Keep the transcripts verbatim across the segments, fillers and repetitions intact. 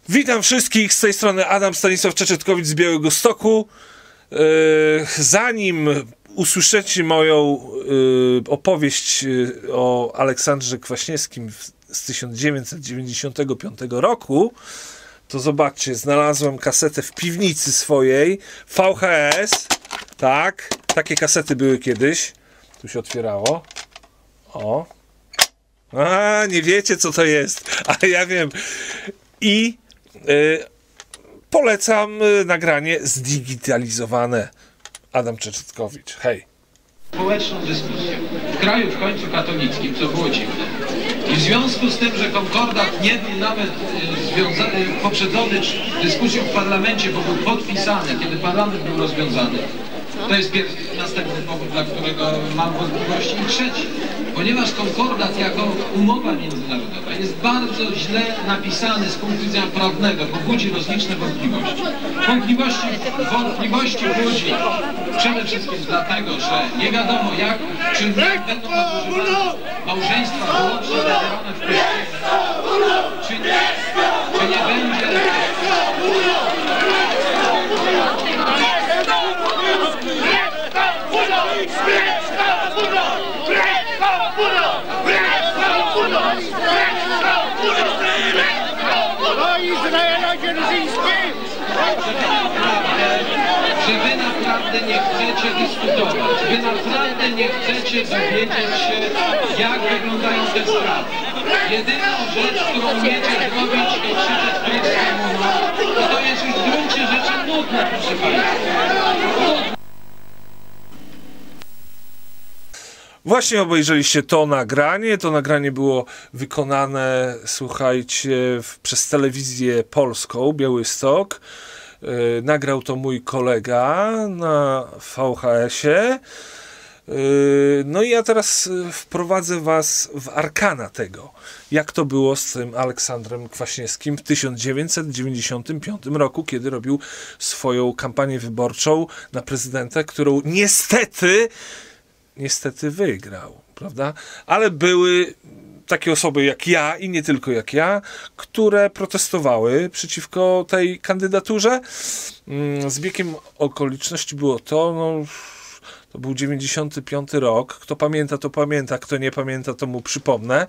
Witam wszystkich, z tej strony Adam Stanisław Czeczetkowicz z Białegostoku. Yy, zanim usłyszycie moją yy, opowieść yy, o Aleksandrze Kwaśniewskim z tysiąc dziewięćset dziewięćdziesiątego piątego roku, to zobaczcie, znalazłem kasetę w piwnicy swojej, V H S, tak, takie kasety były kiedyś, tu się otwierało, o, a, nie wiecie co to jest, ale ja wiem, i yy, polecam yy, nagranie zdigitalizowane. Adam Czeczetkowicz, hej. Społeczną dyskusję w kraju w końcu katolickim, co było dziwne. I w związku z tym, że konkordat nie był nawet e, związany, poprzedzony dyskusją w parlamencie, bo był podpisany, kiedy parlament był rozwiązany. To jest pierwszy, następny powód, dla którego mam wątpliwości. I trzeci, ponieważ konkordat jako umowa międzynarodowa jest bardzo źle napisany z punktu widzenia prawnego, bo budzi rozliczne wątpliwości. Wątpliwości, wątpliwości budzi przede wszystkim dlatego, że nie wiadomo jak, czy nie będą nadużywane małżeństwa wyłącznie zawierane w Kościele, czy nie, czy nie będzie... Że wy naprawdę nie chcecie dyskutować, wy naprawdę nie chcecie dowiedzieć się, jak wyglądają te sprawy. Jedyną rzecz, którą umiecie zrobić, to krzyczeć Polska Mama, to to jest już w gruncie rzeczy nudne, proszę Państwa. Właśnie obejrzeliście to nagranie. To nagranie było wykonane, słuchajcie, w, przez telewizję polską, Białystok. Yy, nagrał to mój kolega na V H S-ie. Yy, no i ja teraz wprowadzę was w arkana tego, jak to było z tym Aleksandrem Kwaśniewskim w tysiąc dziewięćset dziewięćdziesiątym piątym roku, kiedy robił swoją kampanię wyborczą na prezydenta, którą niestety niestety wygrał, prawda? Ale były takie osoby jak ja i nie tylko jak ja, które protestowały przeciwko tej kandydaturze. Z biegiem okoliczności było to, no, to był dziewięćdziesiąty piąty rok. Kto pamięta, to pamięta, kto nie pamięta, to mu przypomnę.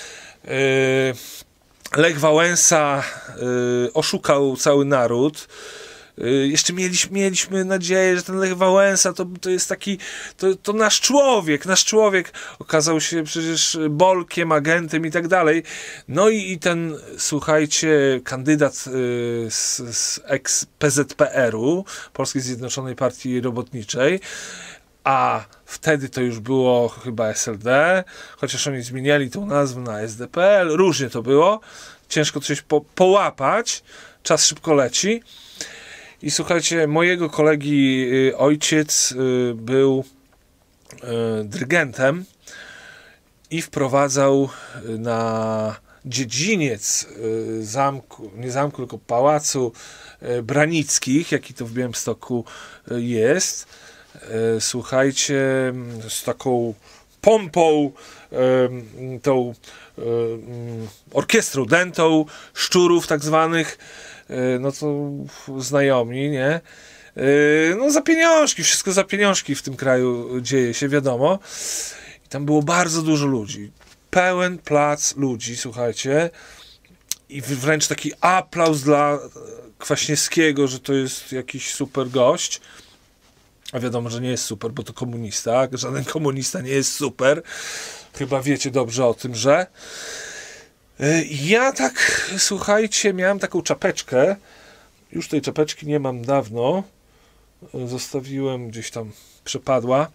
Lech Wałęsa oszukał cały naród. Jeszcze mieliśmy, mieliśmy nadzieję, że ten Lech Wałęsa to, to jest taki, to, to nasz człowiek, nasz człowiek okazał się przecież bolkiem, agentem i tak dalej. No i, i ten, słuchajcie, kandydat y, z, z ex-P Z P R-u, Polskiej Zjednoczonej Partii Robotniczej, a wtedy to już było chyba S L D, chociaż oni zmieniali tą nazwę na S D P L, różnie to było, ciężko coś po, połapać, czas szybko leci. I słuchajcie, mojego kolegi y, ojciec y, był y, dyrygentem i wprowadzał na dziedziniec y, zamku, nie zamku, tylko pałacu y, Branickich, jaki to w Białymstoku y, jest. Y, słuchajcie, z taką pompą, y, tą y, orkiestrą dętą, szczurów tak zwanych, no to znajomi, nie? No za pieniążki, wszystko za pieniążki w tym kraju dzieje się, wiadomo. I tam było bardzo dużo ludzi. Pełen plac ludzi, słuchajcie. I wręcz taki aplauz dla Kwaśniewskiego, że to jest jakiś super gość. A wiadomo, że nie jest super, bo to komunista. Żaden komunista nie jest super. Chyba wiecie dobrze o tym, że... Ja tak, słuchajcie, miałem taką czapeczkę, już tej czapeczki nie mam dawno, zostawiłem, gdzieś tam przepadła,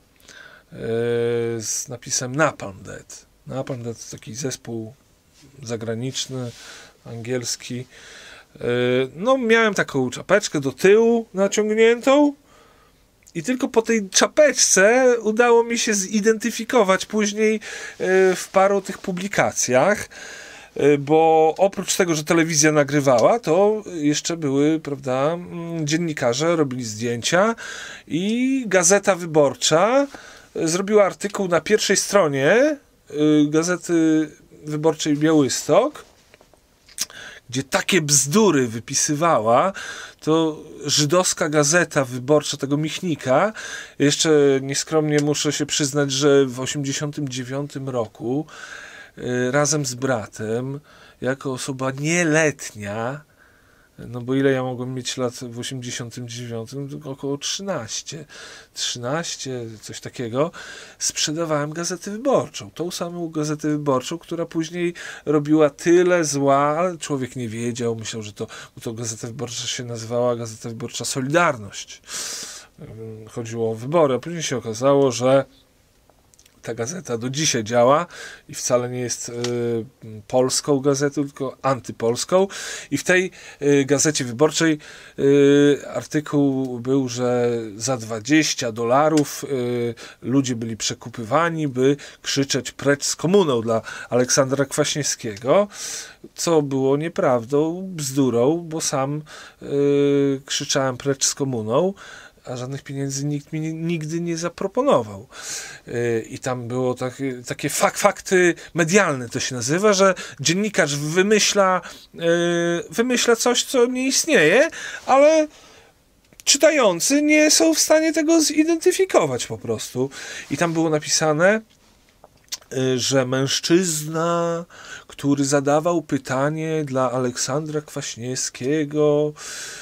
z napisem Napalm Death. Napalm Death to taki zespół zagraniczny, angielski. No, miałem taką czapeczkę do tyłu naciągniętą i tylko po tej czapeczce udało mi się zidentyfikować później w paru tych publikacjach. Bo oprócz tego, że telewizja nagrywała, to jeszcze były, prawda, dziennikarze robili zdjęcia i Gazeta Wyborcza zrobiła artykuł na pierwszej stronie Gazety Wyborczej Białystok, gdzie takie bzdury wypisywała, to żydowska gazeta wyborcza tego Michnika, jeszcze nieskromnie muszę się przyznać, że w osiemdziesiątym dziewiątym roku y, razem z bratem, jako osoba nieletnia, no bo ile ja mogłem mieć lat w osiemdziesiątym dziewiątym? Około trzynaście. trzynaście, coś takiego. Sprzedawałem gazetę wyborczą. Tą samą gazetę wyborczą, która później robiła tyle zła, ale człowiek nie wiedział. Myślał, że to, to gazeta wyborcza się nazywała Gazeta Wyborcza Solidarność. Chodziło o wybory, a później się okazało, że ta gazeta do dzisiaj działa i wcale nie jest y, polską gazetą, tylko antypolską. I w tej y, gazecie wyborczej y, artykuł był, że za dwadzieścia dolarów y, ludzie byli przekupywani, by krzyczeć precz z komuną dla Aleksandra Kwaśniewskiego, co było nieprawdą, bzdurą, bo sam y, krzyczałem precz z komuną, a żadnych pieniędzy nikt mi nigdy nie zaproponował. Yy, I tam było takie, takie fak, fakty medialne to się nazywa, że dziennikarz wymyśla, yy, wymyśla coś, co nie istnieje, ale czytający nie są w stanie tego zidentyfikować po prostu. I tam było napisane, yy, że mężczyzna, który zadawał pytanie dla Aleksandra Kwaśniewskiego,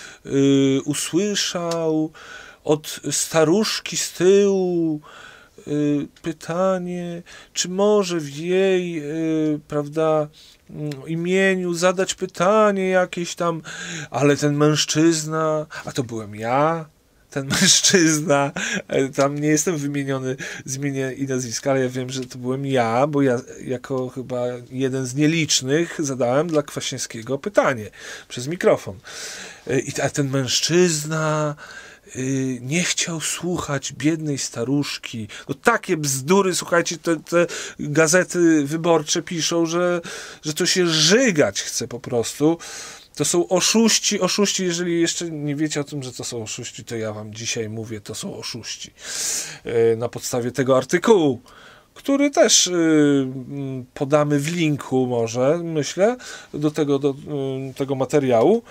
yy, usłyszał od staruszki z tyłu y, pytanie, czy może w jej y, prawda, y, imieniu zadać pytanie jakieś tam, ale ten mężczyzna, a to byłem ja, ten mężczyzna, tam nie jestem wymieniony z imienia i nazwiska, ale ja wiem, że to byłem ja, bo ja jako chyba jeden z nielicznych zadałem dla Kwaśniewskiego pytanie przez mikrofon. I a ten mężczyzna nie chciał słuchać biednej staruszki. No takie bzdury, słuchajcie, te, te gazety wyborcze piszą, że, że to się żygać chce po prostu. To są oszuści, oszuści, jeżeli jeszcze nie wiecie o tym, że to są oszuści, to ja wam dzisiaj mówię, to są oszuści. Na podstawie tego artykułu, który też podamy w linku może, myślę, do tego, do tego materiału.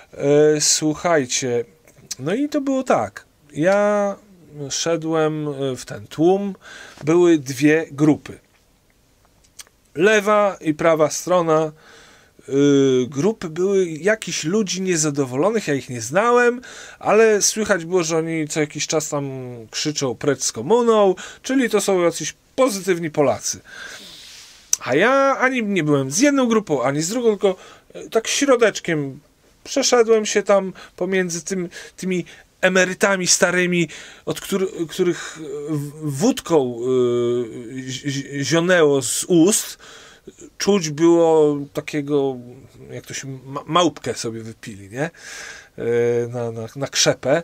Słuchajcie, no i to było tak. Ja szedłem w ten tłum. Były dwie grupy. Lewa i prawa strona yy, grupy były jakichś ludzi niezadowolonych. Ja ich nie znałem, ale słychać było, że oni co jakiś czas tam krzyczą precz z komuną, czyli to są jacyś pozytywni Polacy. A ja ani nie byłem z jedną grupą, ani z drugą, tylko tak środeczkiem przeszedłem się tam pomiędzy tym, tymi emerytami starymi, od który, których wódką yy, zionęło z ust. Czuć było takiego, jak to się, ma, małpkę sobie wypili, nie? Yy, na, na, na krzepę.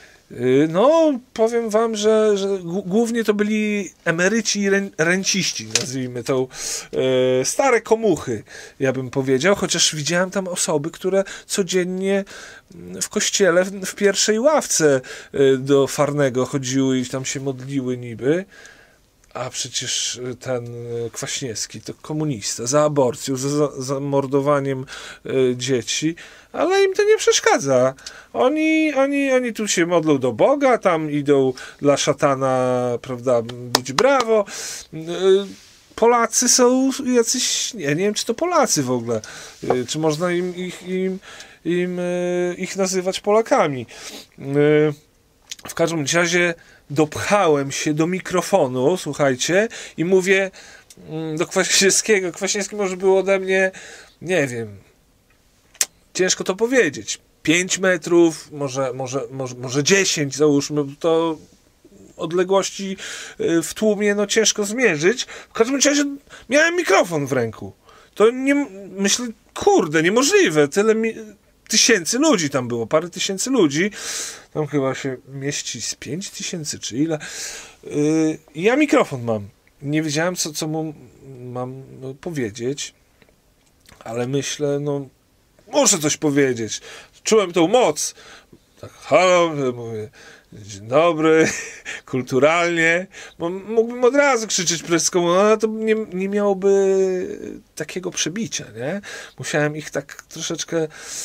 No, powiem wam, że, że głównie to byli emeryci i renciści, nazwijmy to, e, stare komuchy, ja bym powiedział, chociaż widziałem tam osoby, które codziennie w kościele, w, w pierwszej ławce e, do Farnego chodziły i tam się modliły niby, a przecież ten Kwaśniewski to komunista, za aborcją, za, za mordowaniem e, dzieci, ale im to nie przeszkadza. Oni, oni, oni tu się modlą do Boga, tam idą dla szatana, prawda, być brawo. E, Polacy są jacyś, nie, nie wiem, czy to Polacy w ogóle, e, czy można im, ich, im, im e, ich nazywać Polakami. E, w każdym razie dopchałem się do mikrofonu, słuchajcie, i mówię do Kwaśniewskiego. Kwaśniewski może był ode mnie, nie wiem, ciężko to powiedzieć, pięć metrów, może, może, może, może dziesięć, załóżmy, to odległości w tłumie, no ciężko zmierzyć. W każdym razie miałem mikrofon w ręku. To nie, myślę, kurde, niemożliwe, tyle mi... tysięcy ludzi tam było, parę tysięcy ludzi. Tam chyba się mieści z pięć tysięcy, czy ile. Yy, ja mikrofon mam. Nie wiedziałem, co, co mu mam no, powiedzieć, ale myślę, no muszę coś powiedzieć. Czułem tą moc. tak, halo, mówię, dzień dobry, kulturalnie, bo mógłbym od razu krzyczeć precz komuną, ale to nie, nie miałoby takiego przebicia, nie? Musiałem ich tak troszeczkę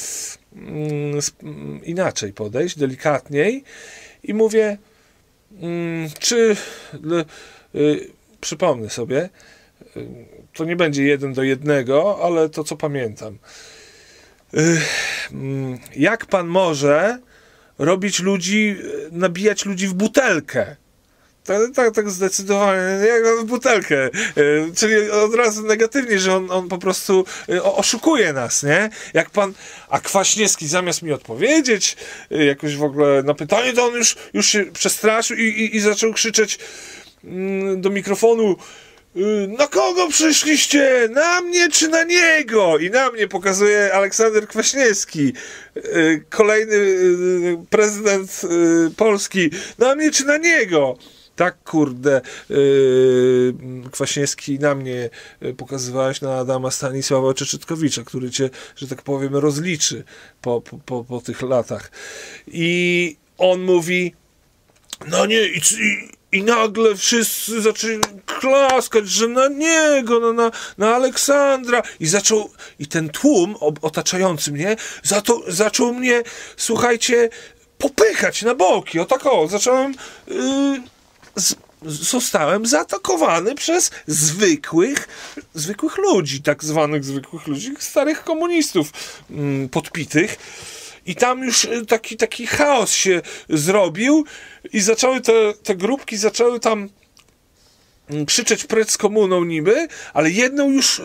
mm, inaczej podejść, delikatniej i mówię, mm, czy y, y, przypomnę sobie, y, to nie będzie jeden do jednego, ale to co pamiętam. Y, y, jak pan może robić ludzi, nabijać ludzi w butelkę? Tak, tak, tak zdecydowanie, jak w butelkę. Czyli od razu negatywnie, że on, on po prostu oszukuje nas, nie? Jak pan, a Kwaśniewski zamiast mi odpowiedzieć jakoś w ogóle na pytanie, to on już, już się przestraszył i, i, i zaczął krzyczeć do mikrofonu: na kogo przyszliście? Na mnie czy na niego? I na mnie pokazuje Aleksander Kwaśniewski, kolejny prezydent Polski. Na mnie czy na niego? Tak, kurde, Kwaśniewski, na mnie pokazywałeś, na Adama Stanisława Czeczytkowicza, który cię, że tak powiem, rozliczy po, po, po, po tych latach. I on mówi, no nie, i, i I nagle wszyscy zaczęli klaskać, że na niego, no na, na Aleksandra. I zaczął, i ten tłum otaczający mnie, za to, zaczął mnie, słuchajcie, popychać na boki. O tak o, zacząłem, yy, z, zostałem zaatakowany przez zwykłych, zwykłych ludzi, tak zwanych zwykłych ludzi, starych komunistów yy, podpitych. I tam już taki, taki chaos się zrobił i zaczęły te, te grupki zaczęły tam krzyczeć precz z komuną niby, ale jedną już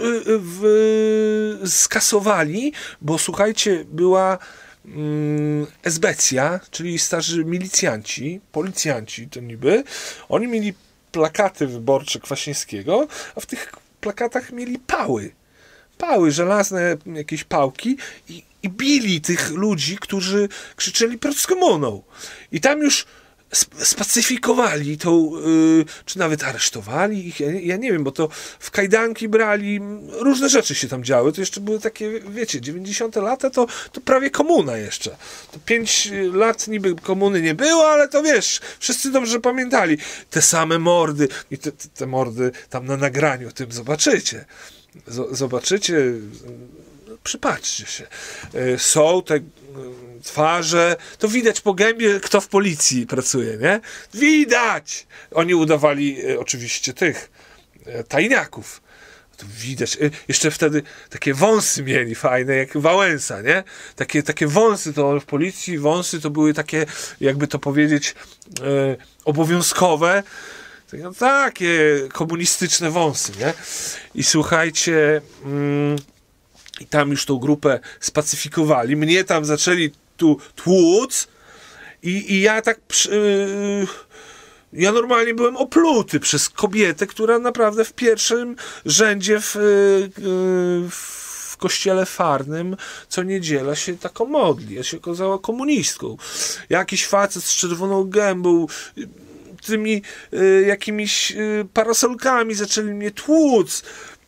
w, skasowali, bo słuchajcie, była mm, esbecja, czyli starzy milicjanci, policjanci to niby. Oni mieli plakaty wyborcze Kwaśniewskiego, a w tych plakatach mieli pały. Pały, żelazne jakieś pałki i, i bili tych ludzi, którzy krzyczeli precz z komuną. I tam już spacyfikowali tą, yy, czy nawet aresztowali ich, ja, ja nie wiem, bo to w kajdanki brali, różne rzeczy się tam działy, to jeszcze były takie, wiecie, dziewięćdziesiąte lata, to, to prawie komuna jeszcze. To pięć lat niby komuny nie było, ale to wiesz, wszyscy dobrze pamiętali. Te same mordy, i te, te, te mordy tam na nagraniu tym zobaczycie. Z, zobaczycie, przypatrzcie się. Są te twarze, to widać po gębie, kto w policji pracuje, nie? Widać! Oni udawali e, oczywiście tych e, tajniaków. To widać. E, jeszcze wtedy takie wąsy mieli fajne, jak Wałęsa, nie? Takie, takie wąsy, to w policji wąsy to były takie, jakby to powiedzieć, e, obowiązkowe. No, takie komunistyczne wąsy, nie? I słuchajcie, mm, i tam już tą grupę spacyfikowali. Mnie tam zaczęli tu tłuc i, i ja tak yy, ja normalnie byłem opluty przez kobietę, która naprawdę w pierwszym rzędzie w, yy, w kościele farnym co niedziela się taką modli. Ja się okazała komunistką. Jakiś facet z czerwoną gębą, tymi y, jakimiś y, parasolkami zaczęli mnie tłuc.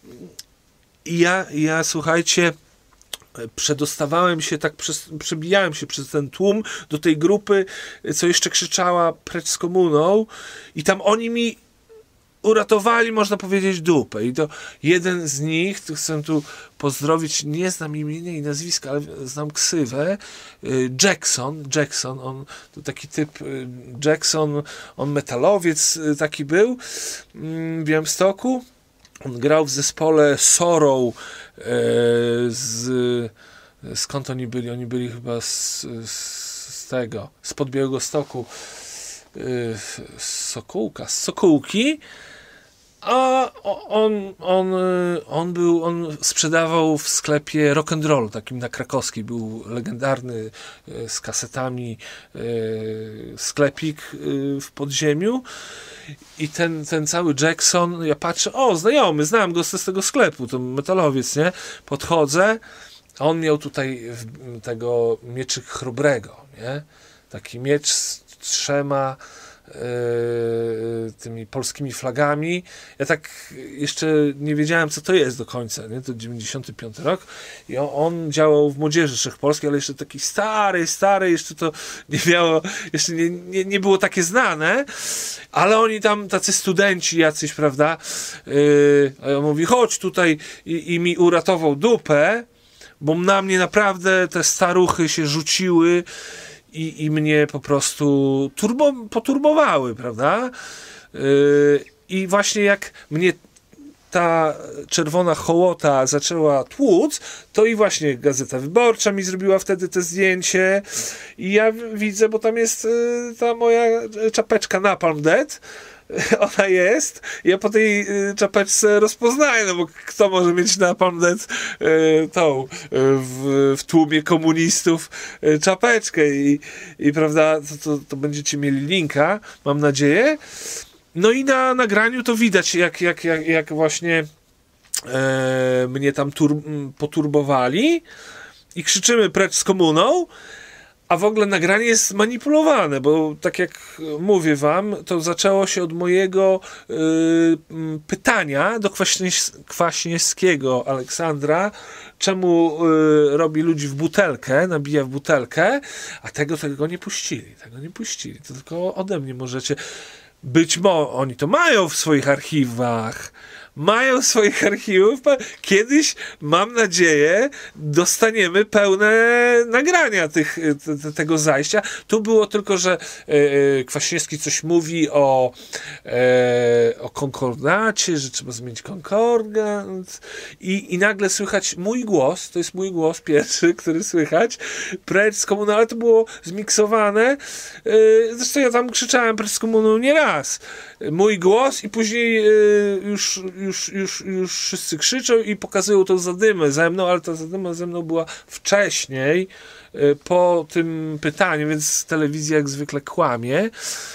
I ja, ja, słuchajcie, przedostawałem się, tak przez, przebijałem się przez ten tłum do tej grupy, co jeszcze krzyczała precz z komuną, i tam oni mi uratowali, można powiedzieć, dupę. I to jeden z nich, to chcę tu pozdrowić, nie znam imienia i nazwiska, ale znam ksywę, Jackson, Jackson, on to taki typ Jackson, on metalowiec taki był w Białymstoku. On grał w zespole Sorrow, e, z, skąd oni byli? Oni byli chyba z, z tego, spod Białegostoku, e, z Sokółka, z Sokółki, a on, on, on był, on sprzedawał w sklepie rock'n'roll, takim na Krakowskiej, był legendarny z kasetami sklepik w podziemiu. I ten, ten cały Jackson, ja patrzę, o, znajomy, znam go z, z tego sklepu, to metalowiec, nie? Podchodzę, a on miał tutaj tego mieczyk chrobrego, nie? Taki miecz z trzema e, tymi polskimi flagami. Ja tak jeszcze nie wiedziałem, co to jest do końca, nie? To dziewięćdziesiąty piąty rok i on, on działał w Młodzieży Wszechpolskiej, ale jeszcze taki stary, stary, jeszcze to nie miało, jeszcze nie, nie, nie było takie znane, ale oni tam, tacy studenci jacyś, prawda, yy, a on mówi, chodź tutaj i, i mi uratował dupę, bo na mnie naprawdę te staruchy się rzuciły i, i mnie po prostu turbo, poturbowały, prawda? Yy, I właśnie jak mnie ta czerwona hołota zaczęła tłuc, to i właśnie Gazeta Wyborcza mi zrobiła wtedy te zdjęcie i ja widzę, bo tam jest yy, ta moja czapeczka Napalm Death. Ona jest. Ja po tej y, czapeczce rozpoznaję, no bo kto może mieć na Napalm Death y, tą y, w, w tłumie komunistów y, czapeczkę i, i prawda, to, to, to będziecie mieli linka, mam nadzieję. No i na nagraniu to widać, jak, jak, jak, jak właśnie e, mnie tam tur, poturbowali i krzyczymy precz z komuną. A w ogóle nagranie jest manipulowane, bo tak jak mówię wam, to zaczęło się od mojego y, pytania do Kwaśnies Kwaśniewskiego Aleksandra, czemu y, robi ludzi w butelkę, nabija w butelkę, a tego tego nie puścili, tego nie puścili, to tylko ode mnie możecie. Być może oni to mają w swoich archiwach, mają w swoich archiwach. Kiedyś, mam nadzieję, dostaniemy pełne nagrania tych, te, tego zajścia. Tu było tylko, że e, Kwaśniewski coś mówi o, e, o konkordacie, że trzeba zmienić konkordat i, i nagle słychać mój głos, to jest mój głos pierwszy, który słychać, precz z komuną, ale to było zmiksowane. E, zresztą ja tam krzyczałem precz z komuną nie raz. Mój głos i później e, już Już, już, już wszyscy krzyczą i pokazują tą zadymę ze mną, ale ta zadyma ze mną była wcześniej, po tym pytaniu, więc telewizja jak zwykle kłamie.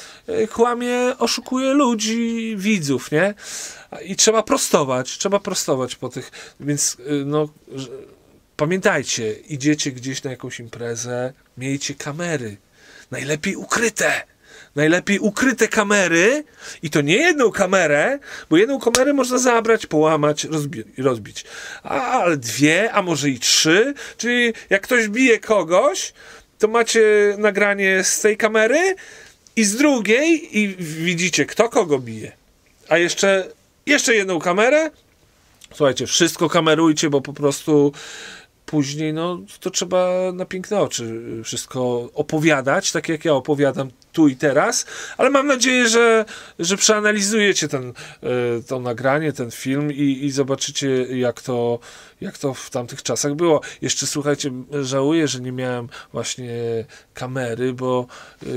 Kłamie, oszukuje ludzi, widzów, nie? I trzeba prostować, trzeba prostować po tych, więc no, pamiętajcie, idziecie gdzieś na jakąś imprezę, miejcie kamery, najlepiej ukryte. Najlepiej ukryte kamery i to nie jedną kamerę, bo jedną kamerę można zabrać, połamać, rozbi rozbić. A, ale dwie, a może i trzy. Czyli jak ktoś bije kogoś, to macie nagranie z tej kamery i z drugiej i widzicie, kto kogo bije. A jeszcze, jeszcze jedną kamerę. Słuchajcie, wszystko kamerujcie, bo po prostu później, no, to trzeba na piękne oczy wszystko opowiadać, tak jak ja opowiadam tu i teraz, ale mam nadzieję, że, że przeanalizujecie ten, to nagranie, ten film i, i zobaczycie, jak to, jak to w tamtych czasach było. Jeszcze, słuchajcie, żałuję, że nie miałem właśnie kamery, bo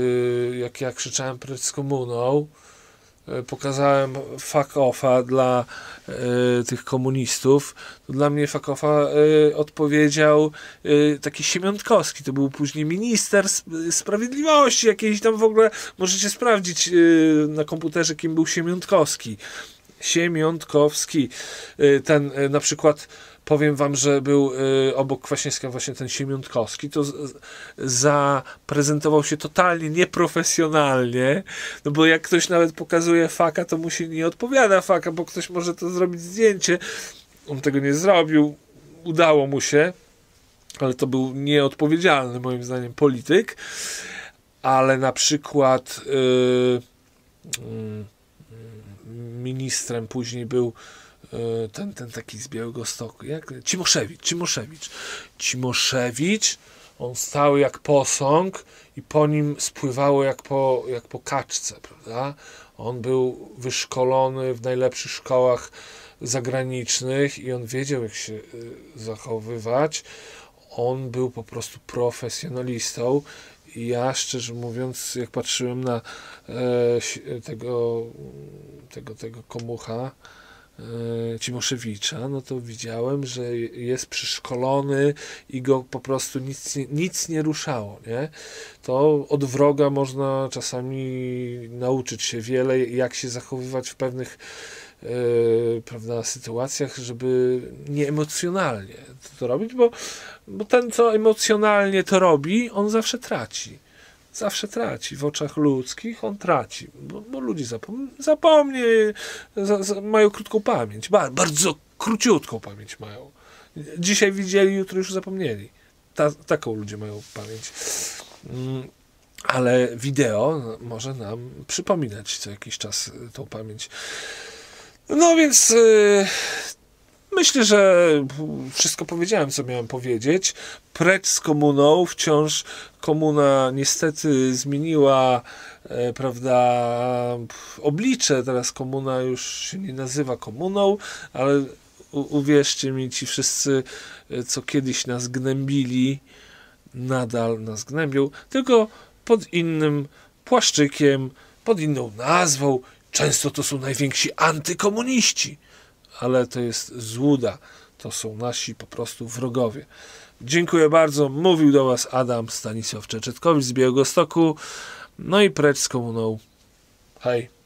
jak ja krzyczałem precz z komuną, pokazałem fuck offa dla y, tych komunistów, to dla mnie fuck offa y, odpowiedział y, taki Siemiątkowski, to był później minister sprawiedliwości jakiejś tam, w ogóle możecie sprawdzić y, na komputerze, kim był Siemiątkowski. Siemiątkowski. Y, ten y, na przykład powiem wam, że był y, obok Kwaśniewskiego właśnie ten Siemiątkowski, to z, zaprezentował się totalnie nieprofesjonalnie, no bo jak ktoś nawet pokazuje faka, to mu się nie odpowiada faka, bo ktoś może to zrobić zdjęcie. On tego nie zrobił, udało mu się, ale to był nieodpowiedzialny moim zdaniem polityk, ale na przykład y, y, ministrem później był Ten, ten taki z Białegostoku, jak? Cimoszewicz, Cimoszewicz. Cimoszewicz, on stał jak posąg i po nim spływało jak po, jak po kaczce, prawda? On był wyszkolony w najlepszych szkołach zagranicznych i on wiedział, jak się zachowywać. On był po prostu profesjonalistą i ja, szczerze mówiąc, jak patrzyłem na e, tego, tego, tego komucha, Cimoszewicza, no to widziałem, że jest przyszkolony i go po prostu nic, nic nie ruszało, nie? To od wroga można czasami nauczyć się wiele, jak się zachowywać w pewnych yy, prawda, sytuacjach, żeby nie emocjonalnie to, to robić, bo, bo ten, co emocjonalnie to robi, on zawsze traci. zawsze traci. W oczach ludzkich on traci, bo, bo ludzie zapom zapomnie, za, za, mają krótką pamięć, ba bardzo króciutką pamięć mają. Dzisiaj widzieli, jutro już zapomnieli. Ta, taką ludzie mają pamięć. Mm, ale wideo może nam przypominać co jakiś czas tą pamięć. No więc yy, myślę, że wszystko powiedziałem, co miałem powiedzieć. Precz z komuną. Wciąż komuna niestety zmieniła e, prawda, oblicze. Teraz komuna już się nie nazywa komuną, ale u, uwierzcie mi, ci wszyscy, co kiedyś nas gnębili, nadal nas gnębią, tylko pod innym płaszczykiem, pod inną nazwą. Często to są najwięksi antykomuniści, ale to jest złuda. To są nasi po prostu wrogowie. Dziękuję bardzo. Mówił do Was Adam Stanisław Czeczetkowicz z Białegostoku. No i precz z komuną. Hej.